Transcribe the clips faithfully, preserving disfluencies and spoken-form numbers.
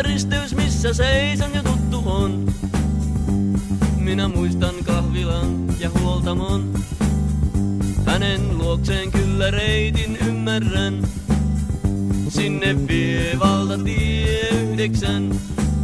Tämä risteys, missä seison jo tuttu on. Minä muistan kahvilan ja huoltamon. Hänen luokseen kyllä reitin ymmärrän. Sinne vie valtatie yhdeksän.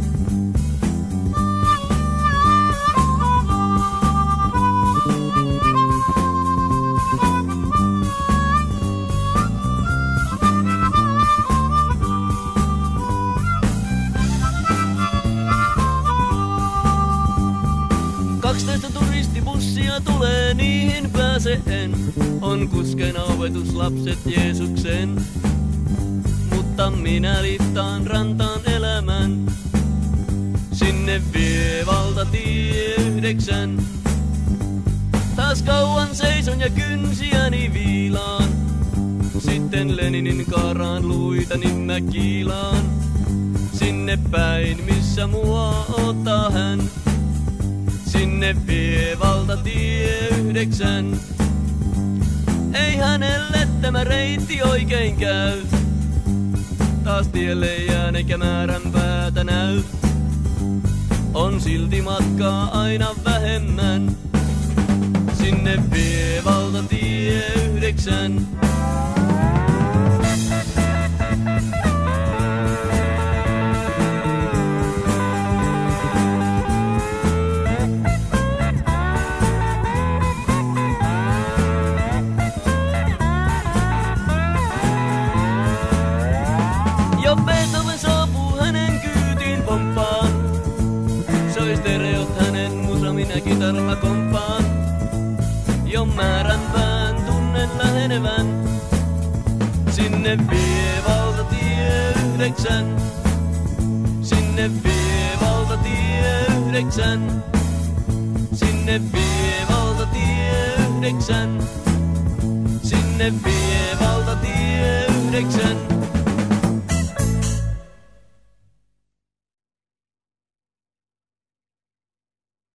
Kaksitoista turistibussia tulee, niihin pääse en. On kuskena opetuslapset Jeesuksen. Mutta minä liptaan rantaan elämän. Sinne vie valtatie yhdeksän. Taas kauan seison ja kynsiäni viilaan. Sitten Leninin kaaraan luitani mä kiilaan. Sinne päin, missä mua ottaa hän. Sinne vie valtatie yhdeksän. Ei hänelle tämä reitti oikein käy. Taas tielle jään eikä määränpäätä näy. On silti matkaa aina vähemmän. Sinne vie valtatie yhdeksän. Jo Beethoven saapuu hänen kyytiin pomppaan. Soi stereot hänen musa, minä kitaralla komppaan. Jo määränpään tunnen lähenevän. Sinne vie valtatie yhdeksän. Sinne vie valtatie yhdeksän. Sinne vie valtatie yhdeksän. Sinne vie valtatie yhdeksän.